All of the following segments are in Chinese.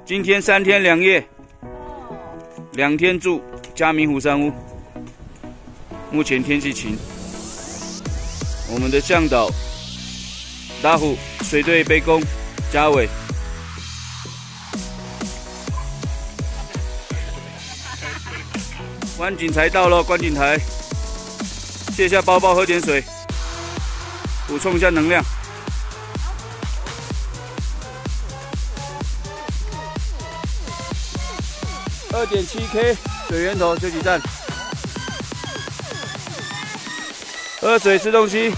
今天3天2夜，2天住嘉明湖山屋。目前天气晴。我们的向导打虎水队杯弓嘉伟。观景台到了，观景台，卸下包包，喝点水，补充一下能量。2.7K 水源头休息站，喝水吃东西。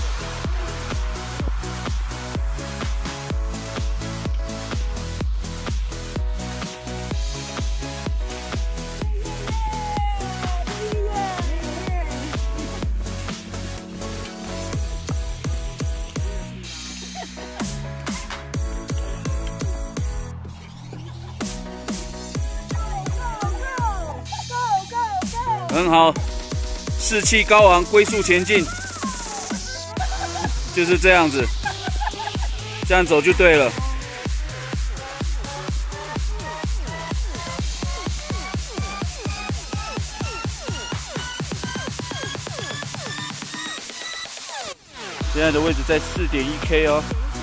很好，士气高昂，龟速前进，就是这样子，这样走就对了。现在的位置在4.1K 哦。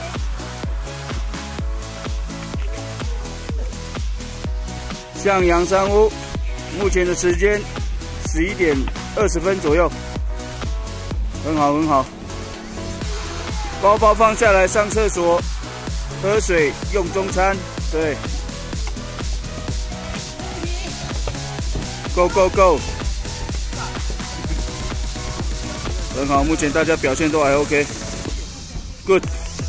向阳山屋，目前的时间11点20分左右，很好很好。包包放下来，上厕所，喝水，用中餐，对。Go go go！ 很好，目前大家表现都还 OK。Good。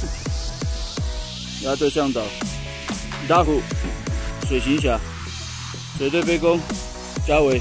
压队向导，打虎，水行侠，水队杯弓，嘉伟。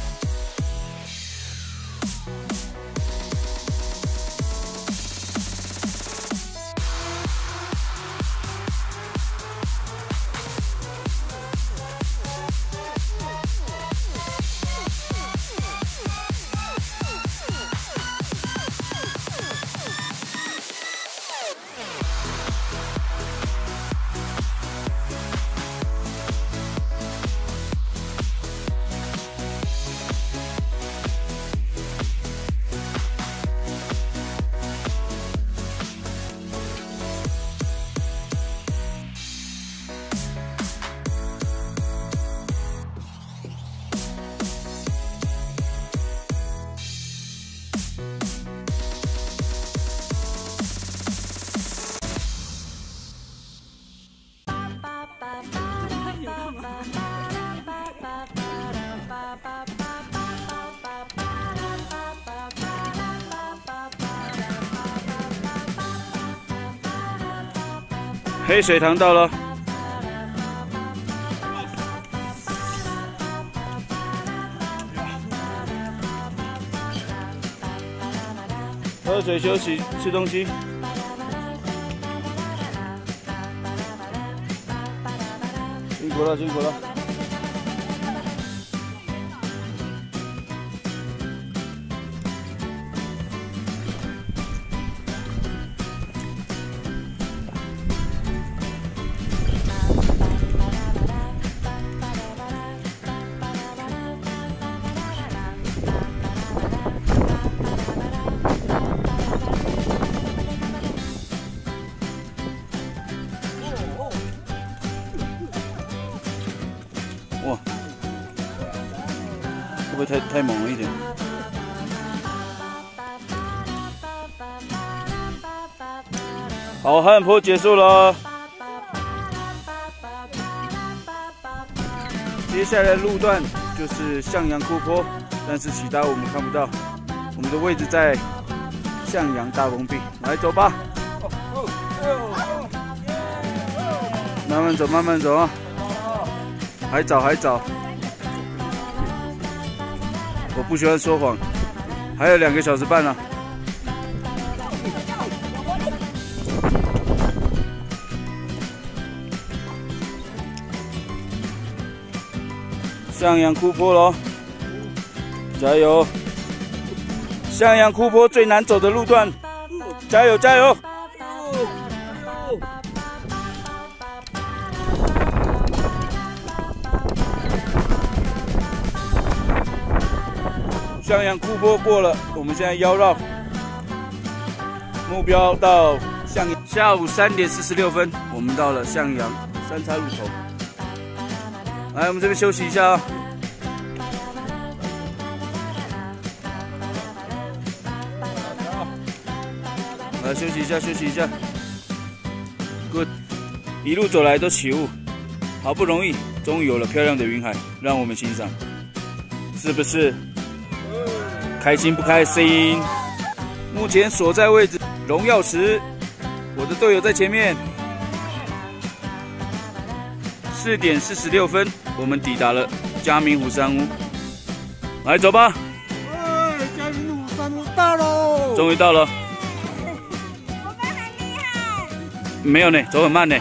黑水塘到了，喝水休息，吃东西。辛苦了，辛苦了。哇，会不会太猛了一点？好汉坡结束了，接下来的路段就是向阳库坡，但是其他我们看不到。我们的位置在向阳大峰壁，来走吧，慢慢走，慢慢走啊。还早，还早，我不喜欢说谎，还有2个小时半呢。向阳库坡咯，加油！向阳库坡最难走的路段，加油加油！ 向阳库坡过了，我们现在腰绕，目标到向阳。下午3点46分，我们到了向阳3叉路口。来，我们这边休息一下啊。来休息一下，休息一下。Good， 一路走来都起雾，好不容易，终于有了漂亮的云海，让我们欣赏，是不是？开心不开心？目前所在位置荣耀池，我的队友在前面。4点46分，我们抵达了嘉明湖山屋。来，走吧。 嘉明湖山屋到喽！ 终于到了。 我们很厉害。 没有呢，走很慢呢。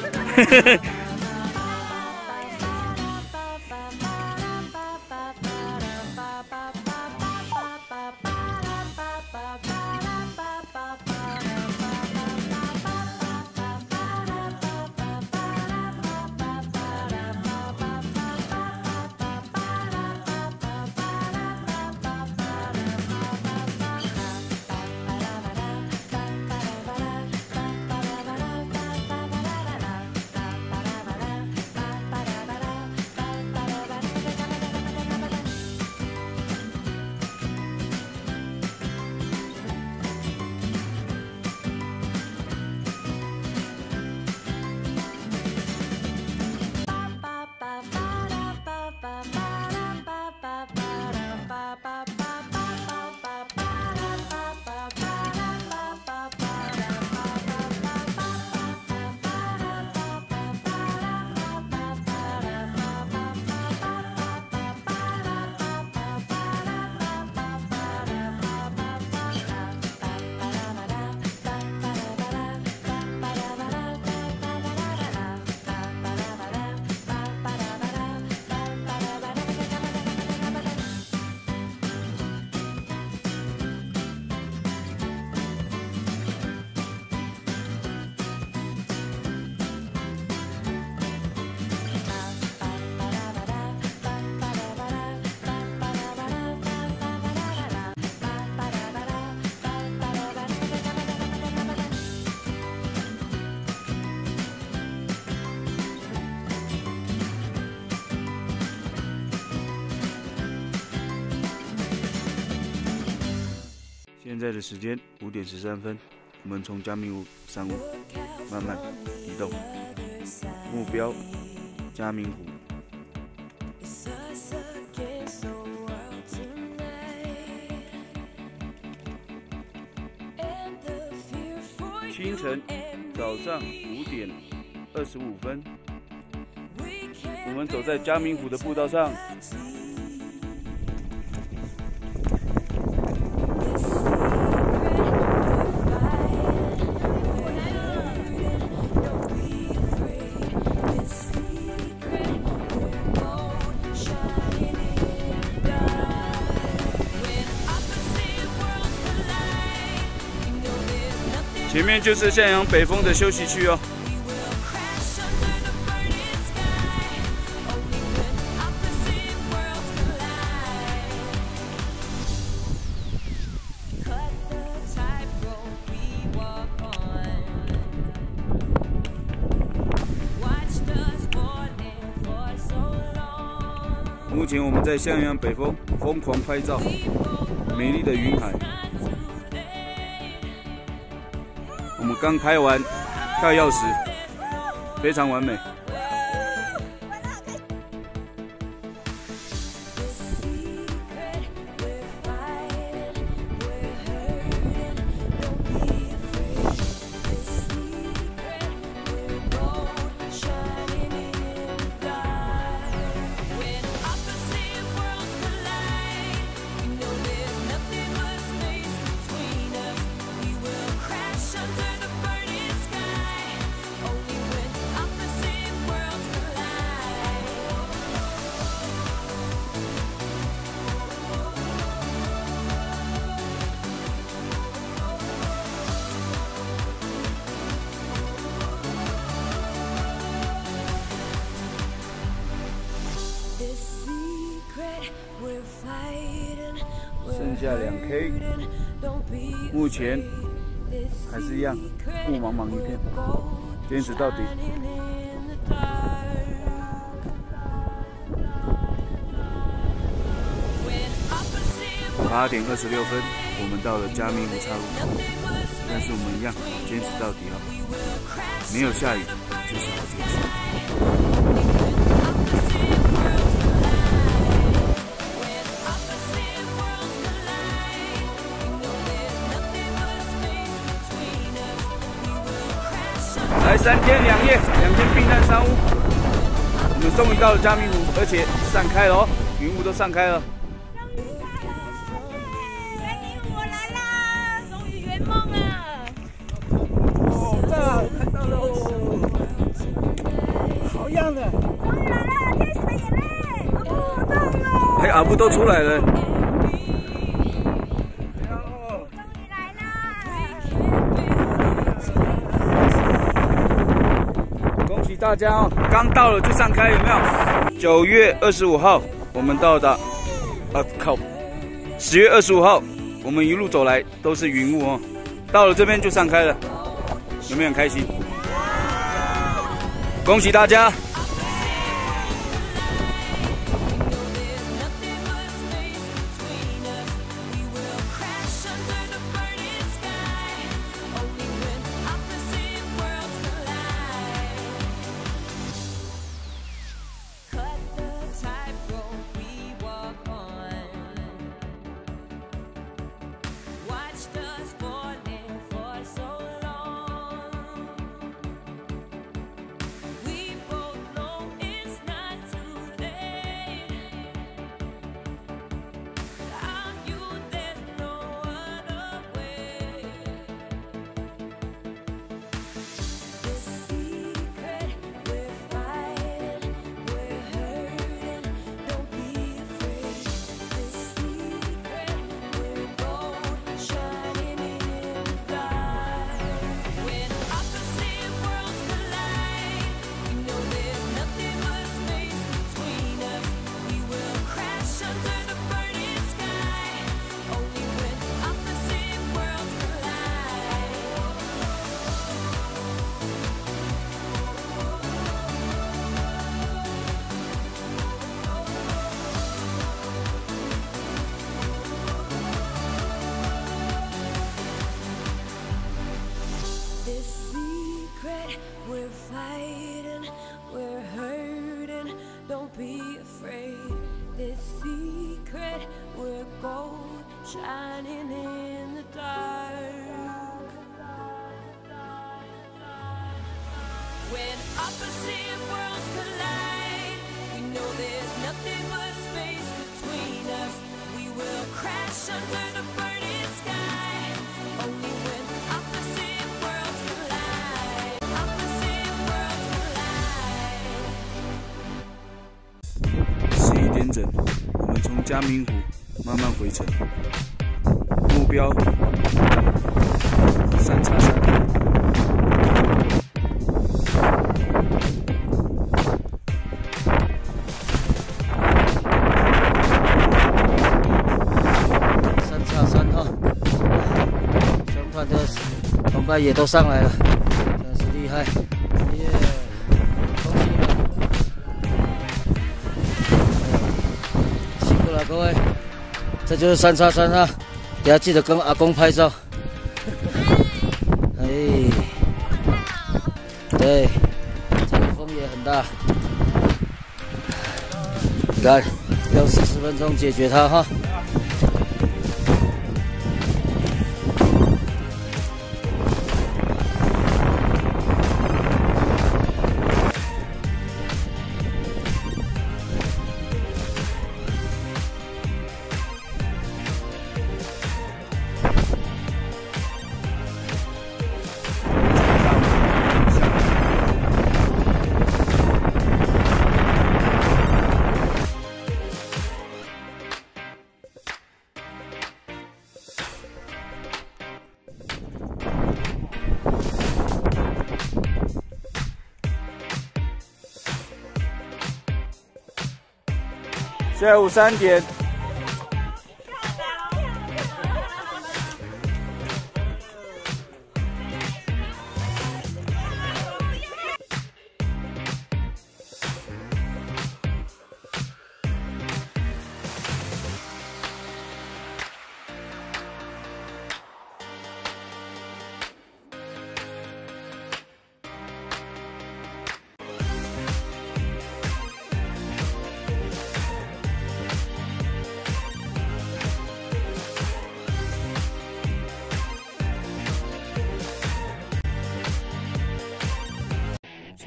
现在的时间5点13分，我们从嘉明湖山屋慢慢移动，目标嘉明湖。清晨早上5点25分，我们走在嘉明湖的步道上。前面就是向阳北峰的休息区哦。目前我们在向阳北峰疯狂拍照，美丽的云海。我们刚拍完跳钥匙，非常完美。 下2K， 目前还是一样，雾茫茫一片，坚持到底。8点26分，我们到了嘉明湖岔路口，但是我们一样坚持到底哦，没有下雨就是好天气。 来3天2夜，2天避难山屋，我们终于到了嘉明湖，而且散开了哦，云雾都散开了。 嘉明湖我来啦，终于圆梦了。 哦，看到了，好样的！ 终于来了，天使的眼泪，好棒哦！ 哎，阿布都出来了。 大家哦，刚到了就散开，有没有？9月25号我们到达，10月25号我们一路走来都是云雾哦，到了这边就散开了，有没有很开心？恭喜大家！ Shining in the dark. When opposite worlds collide, we know there's nothing but space between us. We will crash under the burning sky. Only when opposite worlds collide. Opposite worlds collide. 11点整，我们从嘉明湖慢慢回程。 目标3x3， 全团的同伴也都上来了，真是厉害！耶，恭喜你们，辛苦了各位，这就是3x3哈。 大家记得跟阿公拍照。哎，对，这个风也很大。你看，要40分钟解决它哈。 下午3点，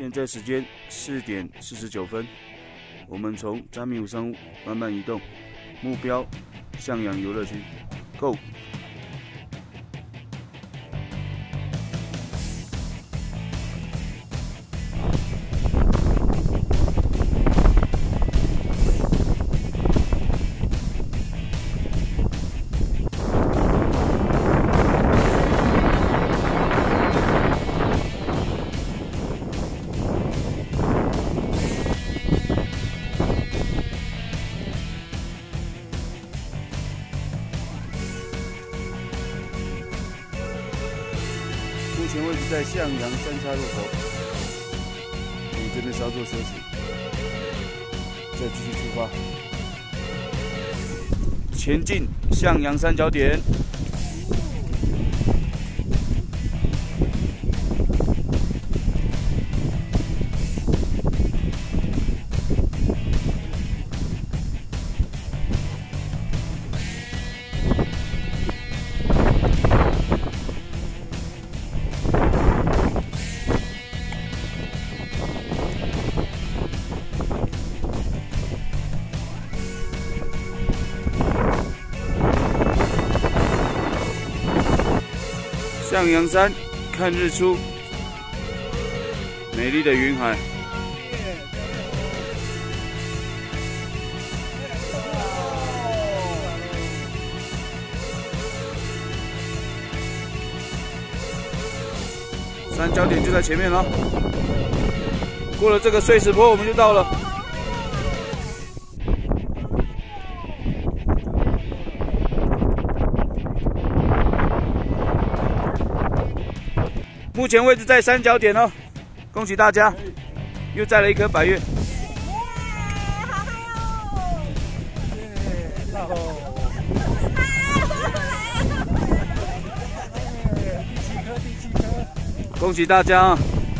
现在时间4点49分，我们从3米535慢慢移动，目标向阳游乐区 ，Go！ 目前位置在向阳3岔路口，我们这边稍作休息，再继续出发，前进向阳三角点。向阳山看日出，美丽的云海。三角点就在前面了，过了这个碎石坡我们就到了。目前位置在三角点哦，恭喜大家，又摘了一颗白月。恭喜大家啊！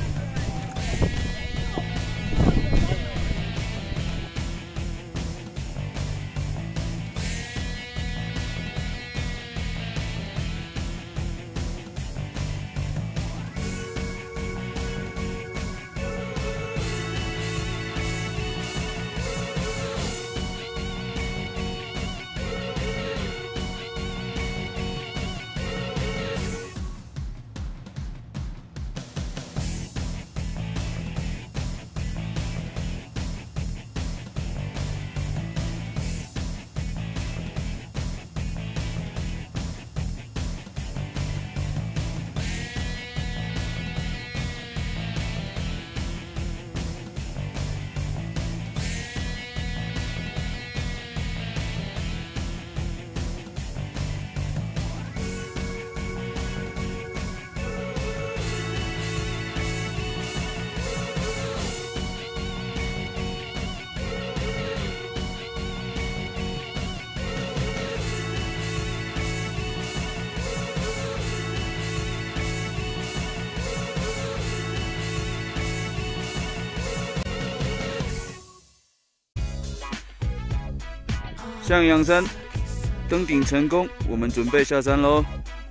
向阳山登顶成功，我们准备下山喽。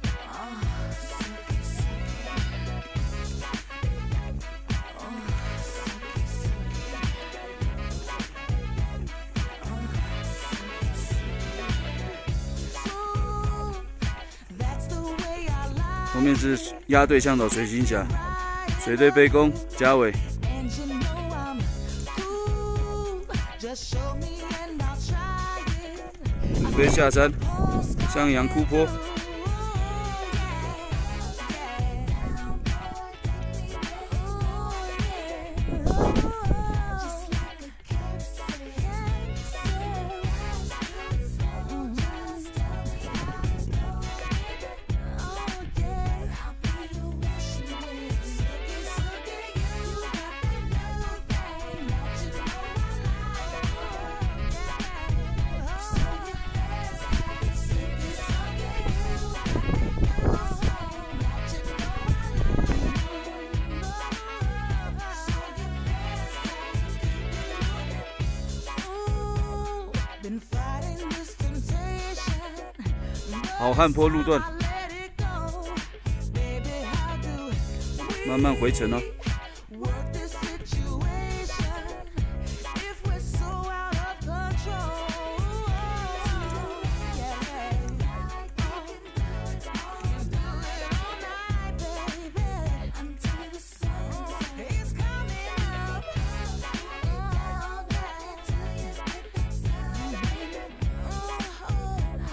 后面是鸭队向导随行侠，水队背弓嘉伟。准备下山，向阳枯坡。好汉坡路段，慢慢回程哦。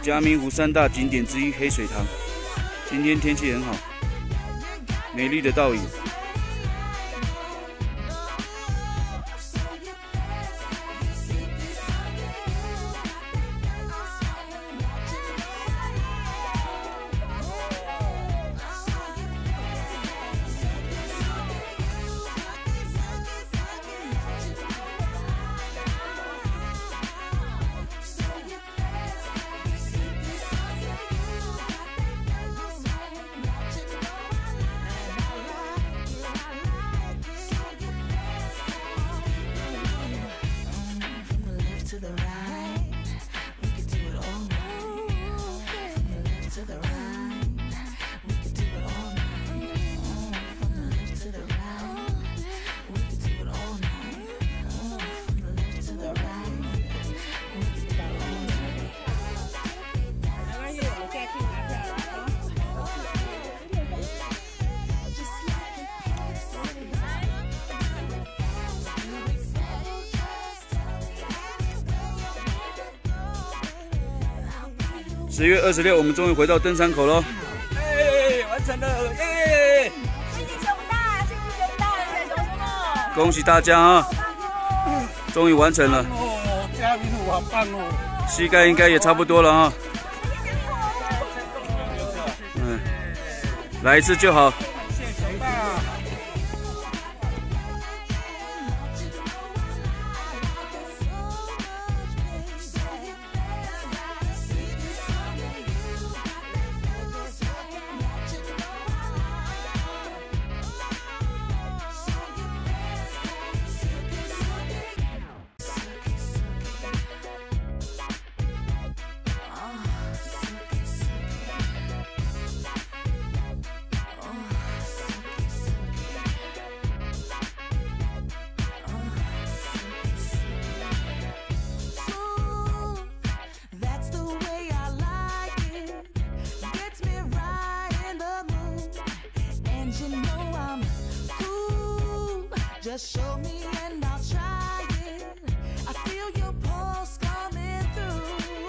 嘉明湖3大景点之一黑水塘。今天天气很好，美丽的倒影。10月26，我们终于回到登山口喽！完成了！ 心情雄大，心情雄大，在说什么？ 恭喜大家啊！终于完成了。 哦，嘉明湖好棒哦！ 膝盖应该也差不多了啊。来一次就好。 Just show me and I'll try it. I feel your pulse coming through.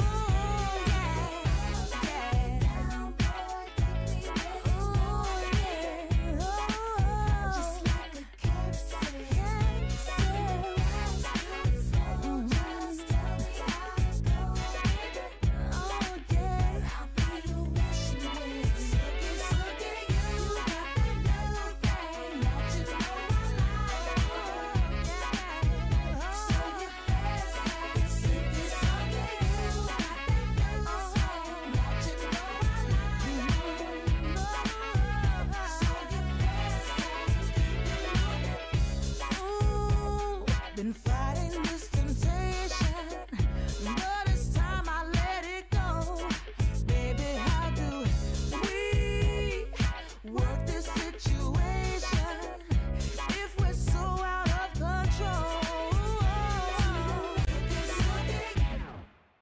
Yeah. Down, boy, take me with you. Yeah. Just like a carousel. Just tell me how it goes. Oh yeah, I'll be your wishing well. Suck it, you got the new thing. Don't you know? Been